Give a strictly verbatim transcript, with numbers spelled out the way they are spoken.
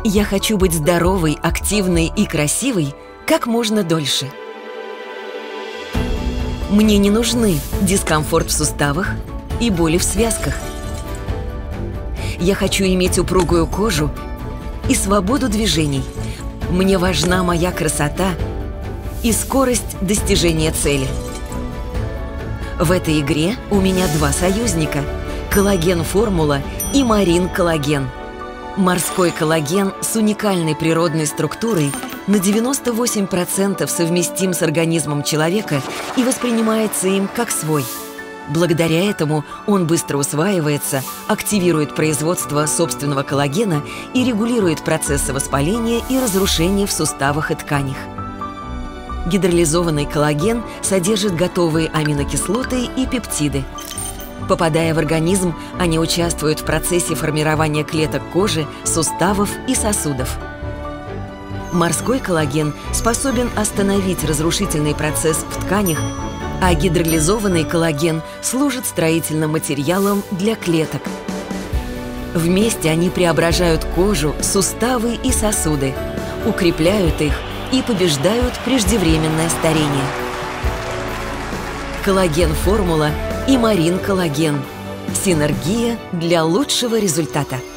Я хочу быть здоровой, активной и красивой как можно дольше. Мне не нужны дискомфорт в суставах и боли в связках. Я хочу иметь упругую кожу и свободу движений. Мне важна моя красота и скорость достижения цели. В этой игре у меня два союзника – коллаген-формула и марин-коллаген. Морской коллаген с уникальной природной структурой на девяносто восемь процентов совместим с организмом человека и воспринимается им как свой. Благодаря этому он быстро усваивается, активирует производство собственного коллагена и регулирует процессы воспаления и разрушения в суставах и тканях. Гидролизованный коллаген содержит готовые аминокислоты и пептиды. Попадая в организм, они участвуют в процессе формирования клеток кожи, суставов и сосудов. Морской коллаген способен остановить разрушительный процесс в тканях, а гидролизованный коллаген служит строительным материалом для клеток. Вместе они преображают кожу, суставы и сосуды, укрепляют их и побеждают преждевременное старение. Коллаген-формула и марин-коллаген. Синергия для лучшего результата.